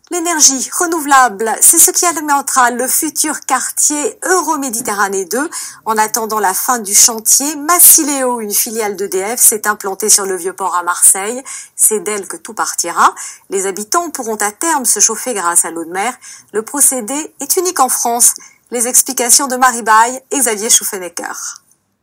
L'énergie renouvelable, c'est ce qui alimentera le futur quartier Euroméditerranée 2. En attendant la fin du chantier, Massileo, une filiale d'EDF, s'est implantée sur le Vieux-Port à Marseille. C'est d'elle que tout partira. Les habitants pourront à terme se chauffer grâce à l'eau de mer. Le procédé est unique en France. Les explications de Marie Baye et Xavier Schuffenecker.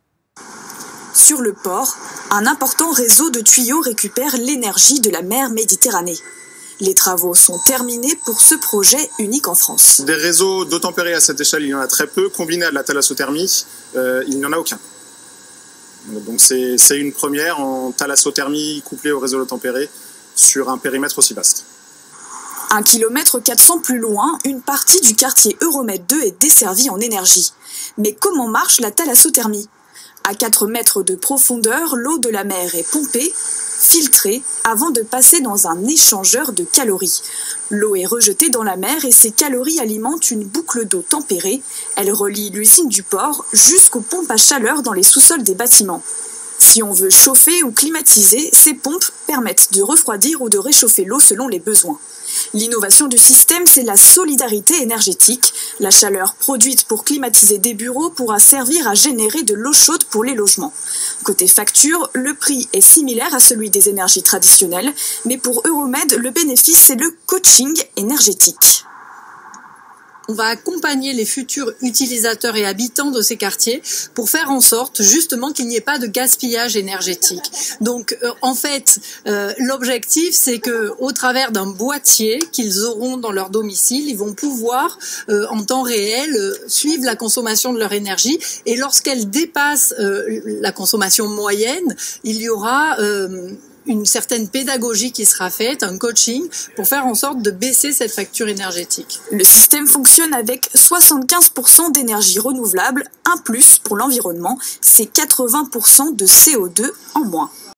Sur le port, un important réseau de tuyaux récupère l'énergie de la mer Méditerranée. Les travaux sont terminés pour ce projet unique en France. Des réseaux d'eau tempérée à cette échelle, il y en a très peu. Combiné à de la thalassothermie, il n'y en a aucun. Donc c'est une première en thalassothermie couplée au réseau d'eau tempérée sur un périmètre aussi vaste. 1,4 km plus loin, une partie du quartier Euromed 2 est desservie en énergie. Mais comment marche la thalassothermie ? À 4 mètres de profondeur, l'eau de la mer est pompée, filtrée, avant de passer dans un échangeur de calories. L'eau est rejetée dans la mer et ces calories alimentent une boucle d'eau tempérée. Elle relie l'usine du port jusqu'aux pompes à chaleur dans les sous-sols des bâtiments. Si on veut chauffer ou climatiser, ces pompes permettent de refroidir ou de réchauffer l'eau selon les besoins. L'innovation du système, c'est la solidarité énergétique. La chaleur produite pour climatiser des bureaux pourra servir à générer de l'eau chaude pour les logements. Côté facture, le prix est similaire à celui des énergies traditionnelles, mais pour Euromed, le bénéfice, c'est le coaching énergétique. On va accompagner les futurs utilisateurs et habitants de ces quartiers pour faire en sorte justement qu'il n'y ait pas de gaspillage énergétique. Donc en fait, l'objectif c'est que au travers d'un boîtier qu'ils auront dans leur domicile, ils vont pouvoir en temps réel suivre la consommation de leur énergie et lorsqu'elle dépasse la consommation moyenne, il y aura une certaine pédagogie qui sera faite, un coaching, pour faire en sorte de baisser cette facture énergétique. Le système fonctionne avec 75% d'énergie renouvelable, un plus pour l'environnement, c'est 80% de CO2 en moins.